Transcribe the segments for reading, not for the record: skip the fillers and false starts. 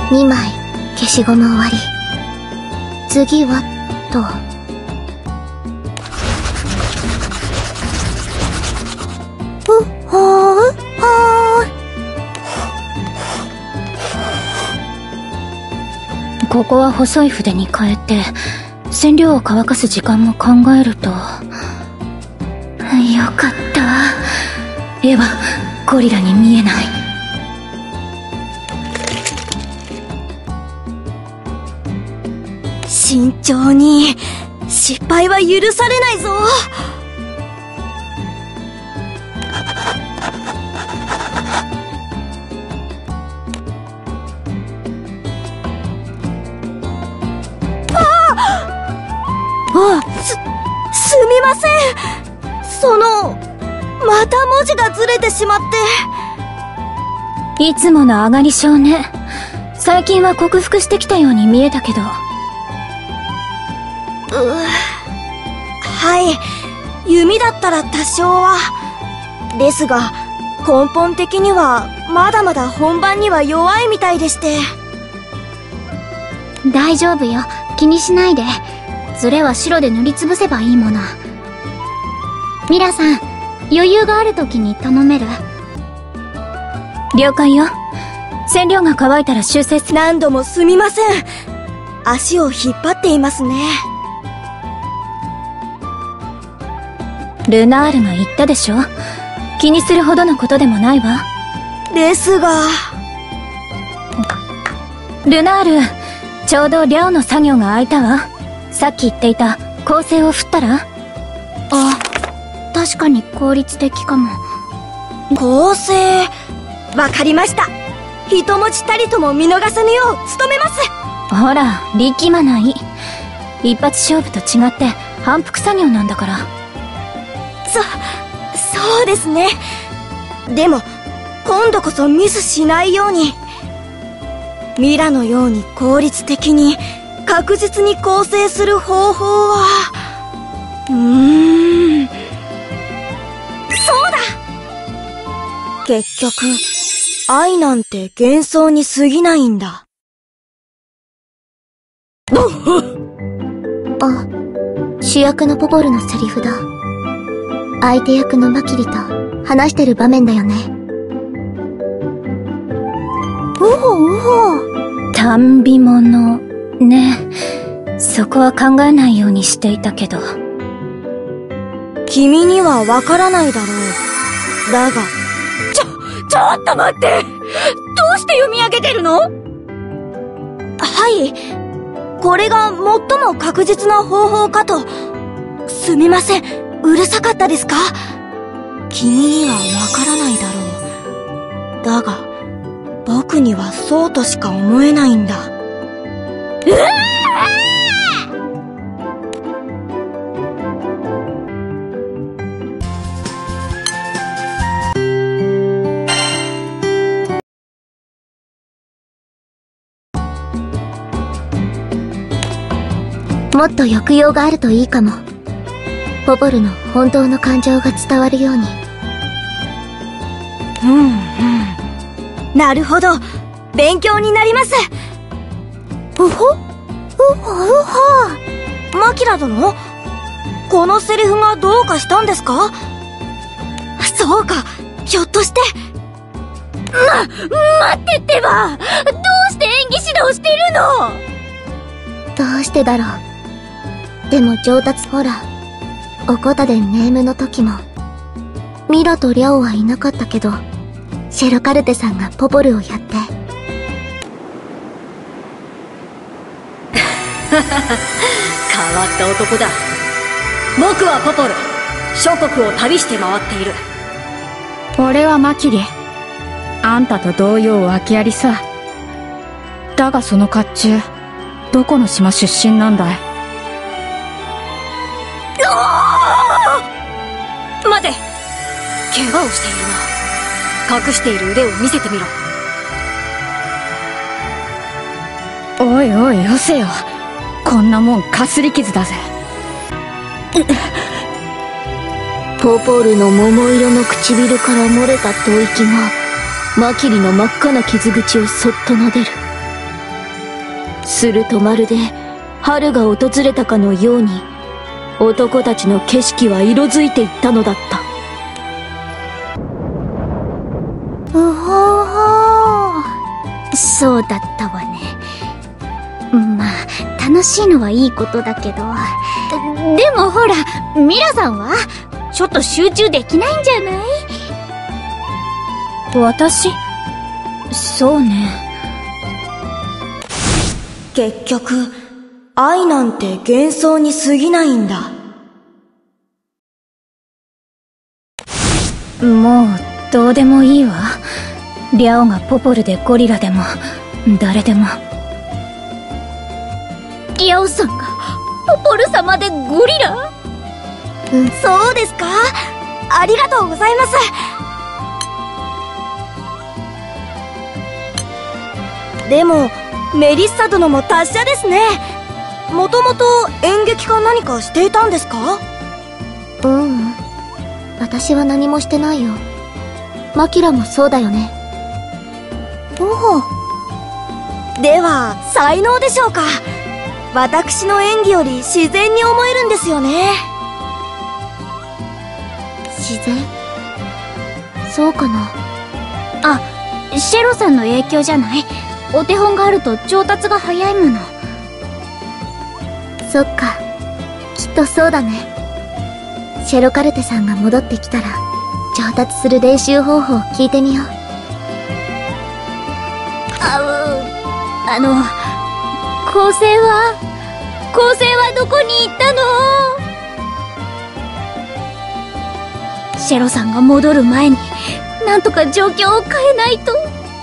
2枚消しゴム終わり。次はと。 ここは細い筆に変えて染料を乾かす時間も考えると。よかった。絵はゴリラに見えない。 慎重に。失敗は許されないぞ。すみません。また文字がずれてしまって。 いつもの上がり症ね。最近は克服してきたように見えたけど。 はい。弓だったら多少は。ですが、根本的にはまだまだ本番には弱いみたいでして。 大丈夫よ。気にしないで。ズレは白で塗りつぶせばいいもの。ミラさん、余裕がある時に頼める？ 了解よ。染料が乾いたら修正する。 何度もすみません。足を引っ張っていますね。 ルナールが言ったでしょ。気にするほどのことでもないわ。 ですが。 ルナール、ちょうどリャオの作業が空いたわ。さっき言っていた構成を振ったら？ あ、確かに効率的かも。 構成、わかりました。一文字たりとも見逃さぬよう努めます。 ほら、力まない。一発勝負と違って反復作業なんだから。 そうですね。でも今度こそミスしないように。ミラのように効率的に確実に構成する方法は。そうだ。結局愛なんて幻想に過ぎないんだ。 あ、主役のポポルのセリフだ。相手役のマキリと話してる場面だよね。 短美者ね。そこは考えないようにしていたけど。 君にはわからないだろう。だが。ちょっと待って。どうして読み上げてるの？はい。これが最も確実な方法かと。すみません。うるさかったですか？君にはわからないだろう。だが、僕にはそうとしか思えないんだ。 もっと抑揚があるといいかも。ポポルの本当の感情が伝わるように。 なるほど。勉強になります。マキラ殿、このセリフがどうかしたんですか？そうか、ひょっとして。待ってってば。どうして演技指導しているの？ どうしてだろう。でも上達、ほら、おこたでネームの時もミラとリャオはいなかったけど、シェロカルテさんがポポルをやって。 変わった男だ。僕はポポル。諸国を旅して回っている。 俺はマキリ。あんたと同様訳ありさ。だがその甲冑、どこの島出身なんだい？ 待て。怪我をしているな。隠している腕を見せてみろ。 おいおいよせよ。こんなもんかすり傷だぜ。 ポポルの桃色の唇から漏れた吐息がマキリの真っ赤な傷口をそっと撫でる。 するとまるで春が訪れたかのように、男たちの景色は色づいていったのだった。 うほほー。そうだったわね。まあ、楽しいのはいいことだけど。でもほら、ミラさんはちょっと集中できないんじゃない？ 私？そうね。 結局、愛なんて幻想に過ぎないんだ。 もう、どうでもいいわ。リャオがポポルでゴリラでも、誰でも。 リャオさんがポポル様でゴリラ？ そうですか？ありがとうございます。でも、メリッサ殿も達者ですね。もともと演劇か何かしていたんですか？ 私は何もしてないよ。マキラもそうだよね。 おお。では、才能でしょうか。私の演技より自然に思えるんですよね。 自然？そうかな。 あ、シェロさんの影響じゃない？お手本があると上達が早いもの。 そっか。きっとそうだね。シェロカルテさんが戻ってきたら、上達する練習方法を聞いてみよう。 構成はどこに行ったの？シェロさんが戻る前に、なんとか状況を変えないと。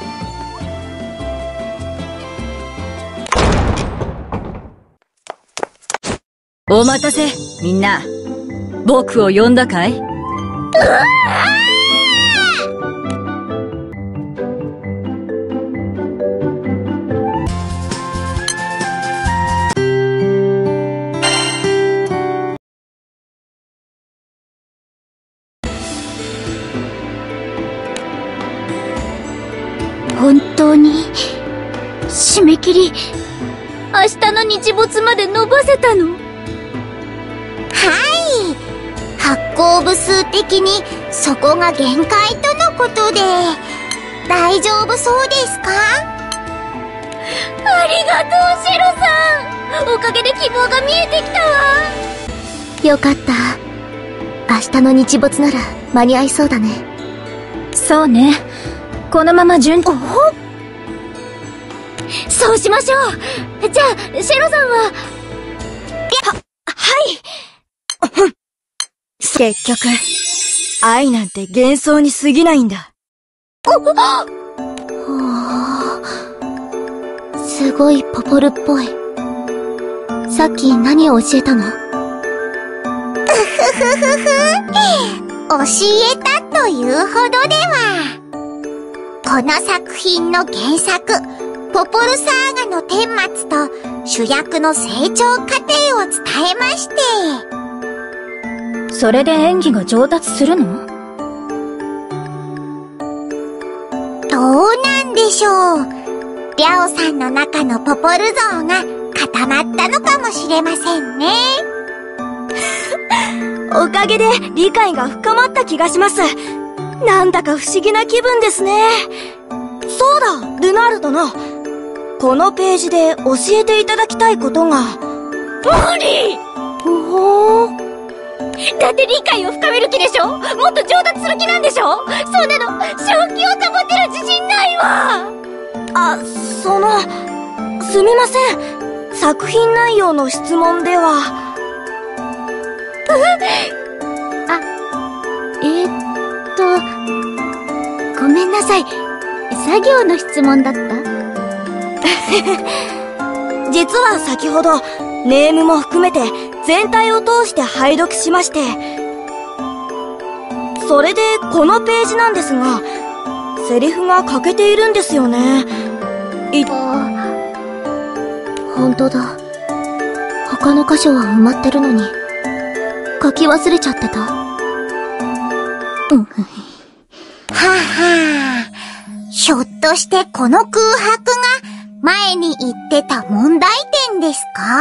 お待たせ、みんな。僕を呼んだかい？ 本当に締め切り、明日の日没まで延ばせたの？ 発行部数的にそこが限界とのことで、大丈夫そうですか？ ありがとう、シェロさん。おかげで希望が見えてきたわ。 よかった。明日の日没なら間に合いそうだね。 そうね。このままそうしましょう。じゃあ、シェロさんは、 はい。結局、愛なんて幻想に過ぎないんだ。 すごいポポルっぽい。さっき何を教えたの？教えたというほどでは。この作品の原作、ポポルサーガの顛末と主役の成長過程を伝えまして。 それで演技が上達するの？ どうなんでしょう。リャオさんの中のポポル像が固まったのかもしれませんね。 おかげで理解が深まった気がします。なんだか不思議な気分ですね。そうだ、ルナール殿。このページで教えていただきたいことが。 無理！だって理解を深める気でしょ？もっと上達する気なんでしょ？そんなの、正気を保てる自信ないわ！ すみません。作品内容の質問では。 ごめんなさい。作業の質問だった？ 実は先ほど、ネームも含めて全体を通して拝読しまして、それでこのページなんですが、セリフが欠けているんですよね。 本当だ。他の箇所は埋まってるのに、書き忘れちゃってた。ひょっとしてこの空白が前に言ってた問題点ですか？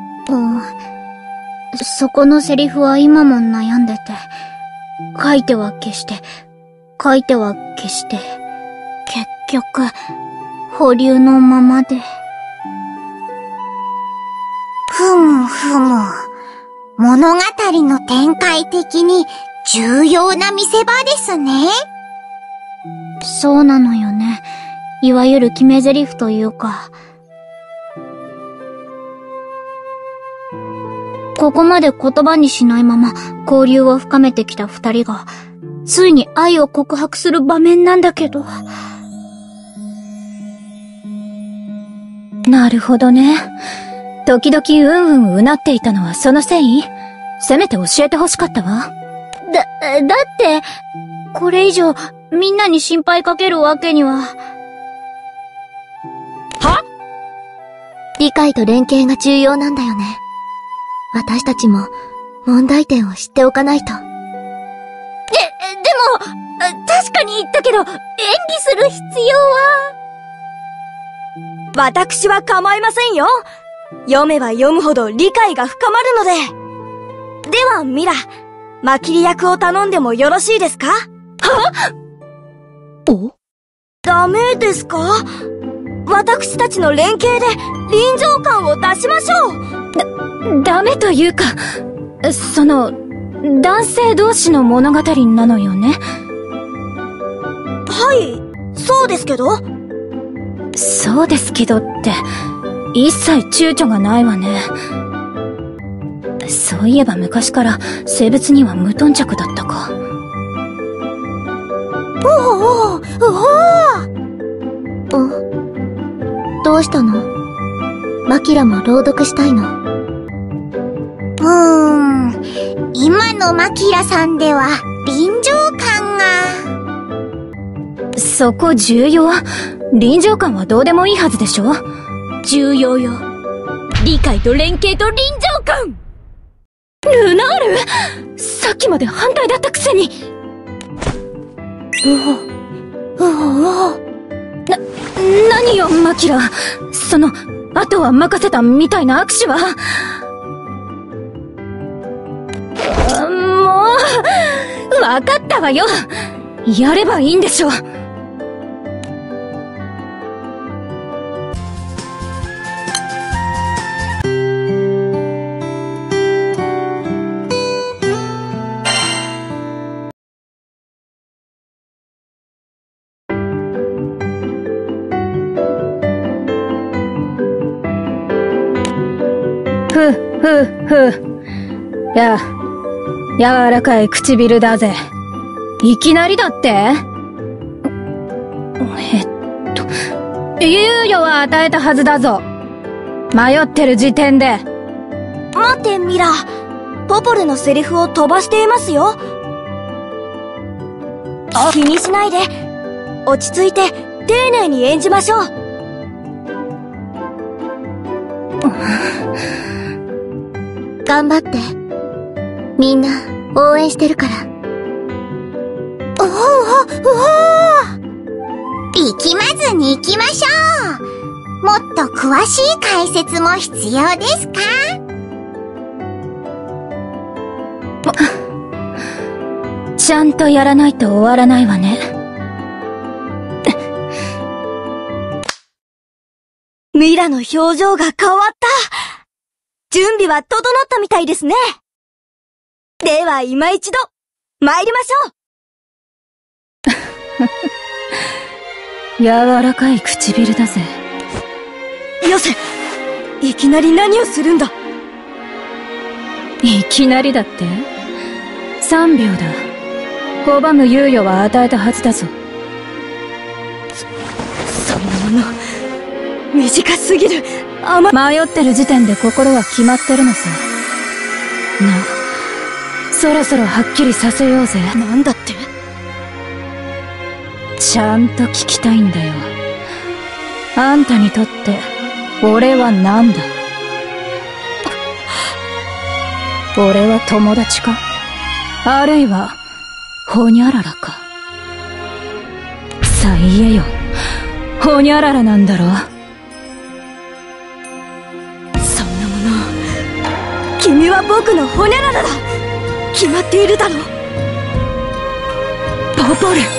そこのセリフは今も悩んでて、書いては消して、書いては消して、結局、保留のままで。 ふむふむ。物語の展開的に重要な見せ場ですね。 そうなのよね。いわゆる決め台詞というか。ここまで言葉にしないまま交流を深めてきた二人が、ついに愛を告白する場面なんだけど。 なるほどね。時々うなっていたのはそのせい？せめて教えて欲しかったわ。 だって、これ以上みんなに心配かけるわけには。 理解と連携が重要なんだよね。私たちも問題点を知っておかないと。 でも、確かに言ったけど、演技する必要は。 私は構いませんよ。読めば読むほど理解が深まるので。では、ミラ、マキリ役を頼んでもよろしいですか？ お？ ダメですか？私たちの連携で臨場感を出しましょう。ダメというか、男性同士の物語なのよね。 はい、そうですけど。 そうですけどって、一切躊躇がないわね。そういえば昔から生物には無頓着だったか。 どうしたの？マキラも朗読したいの？今のマキラさんでは臨場感が。 そこ重要？臨場感はどうでもいいはずでしょ？ 重要よ。理解と連携と臨場感！ ルナール！さっきまで反対だったくせに。何よ、マキラ。あとは任せたみたいな握手は。もう、わかったわよ。やればいいんでしょ。柔らかい唇だぜ。いきなりだって？猶予は与えたはずだぞ。迷ってる時点で。 待ってミラ、ポポルのセリフを飛ばしていますよ。気にしないで、落ち着いて丁寧に演じましょう。 頑張って。みんな応援してるから。力まずに行きましょう。もっと詳しい解説も必要ですか？ ちゃんとやらないと終わらないわね。 ミラの表情が変わった。準備は整ったみたいですね。では今一度、参りましょう。柔らかい唇だぜ。 よせ、いきなり何をするんだ。 いきなりだって？ 3 秒だ。拒む猶予は与えたはずだぞ。 そんなもの、短すぎる。 迷ってる時点で心は決まってるのさ。そろそろはっきりさせようぜ。 なんだって？ ちゃんと聞きたいんだよ。あんたにとって、俺は何だ？俺は友達か？あるいは、ホニャララか？さあ言えよ。ホニャララなんだろ？ 君は僕のホニャララだ。決まっているだろう。 ポポル。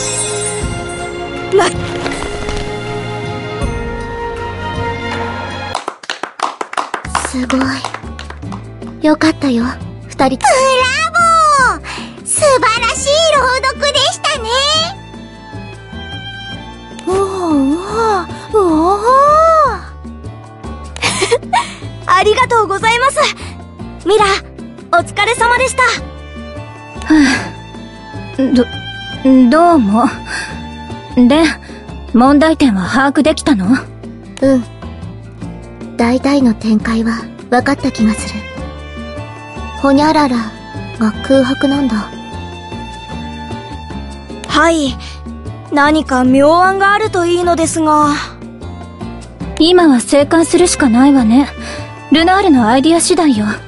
すごい。よかったよ、二人。 ブラボー！素晴らしい朗読でしたね。 おおありがとうございます。ミラ、お疲れ様でした。 どうも。で、問題点は把握できたの？ うん。大体の展開は分かった気がする。ホニャララが空白なんだ。 はい。何か妙案があるといいのですが。 今は生還するしかないわね。ルナールのアイディア次第よ。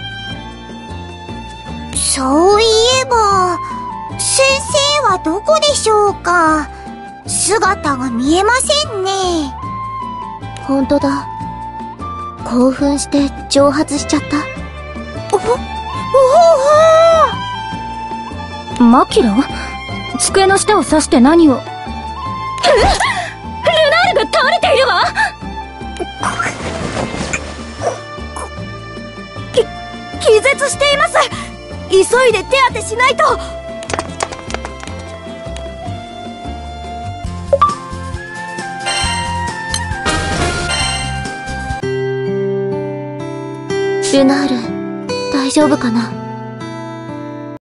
そういえば、先生はどこでしょうか？姿が見えませんね。 ほんとだ。興奮して蒸発しちゃった。 マキラ？机の下を刺して何を？ルナールが倒れているわ！ 気絶しています。急いで手当てしないと。 ルナール、大丈夫かな？